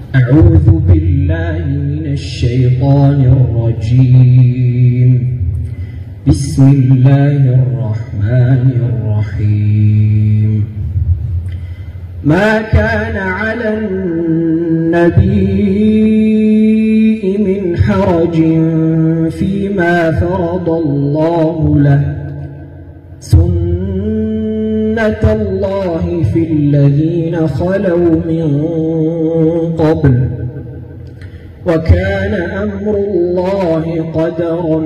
أعوذ بالله من الشيطان الرجيم. بسم الله الرحمن الرحيم. ما كان على النبي من حرج فيما فرض الله له، سنة الله في الذين خلوا من قبل، وكان أمر الله قدرا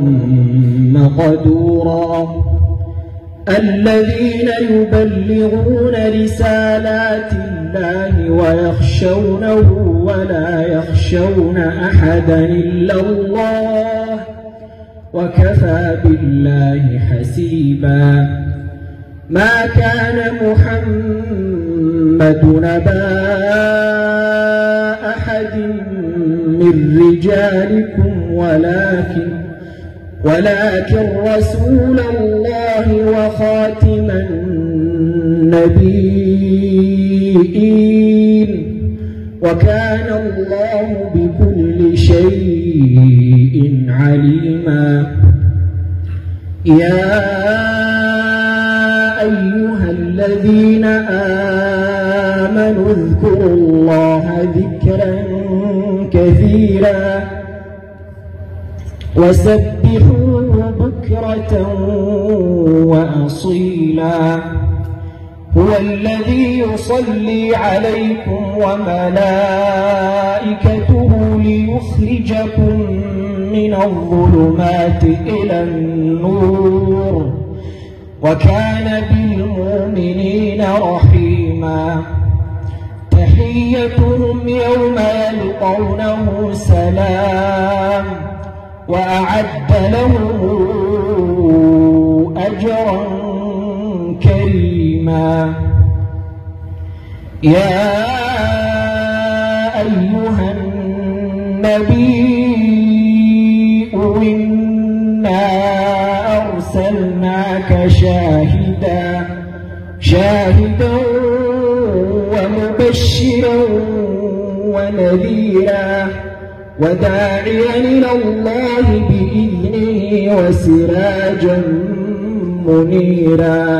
مقدورا. الذين يبلغون رسالات الله ويخشونه ولا يخشون أحدا إلا الله، وكفى بالله حسيبا. ما كان محمد نبا أحد من رجالكم ولكن رسول الله وخاتم النبيين، وكان الله بكل شيء عليما. يا أيها الذين آمنوا اذكروا الله ذكرا كثيرا وسبحوه بكرة وأصيلا. هو الذي يصلي عليكم وملائكته ليخرجكم من الظلمات إلى النور، وكان بالمؤمنين رحيما. تحيتهم يوم يلقونه سلام، وأعد لهم أجرا كريما. يا أيها النبي إنا أرسلناك شاهدا ومبشرا ونذيرا وداعيا إلى الله بإذنه وسراجا منيرا.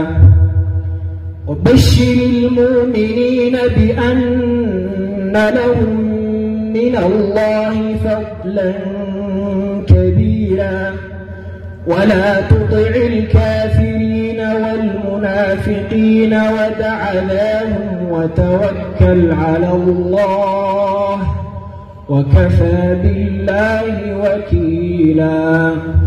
وبشر المؤمنين بأن لهم من الله فضلا كبيرا، ولا تطع الكافرين والمنافقين ودع لهم وتوكل على الله، وكفى بالله وكيلا.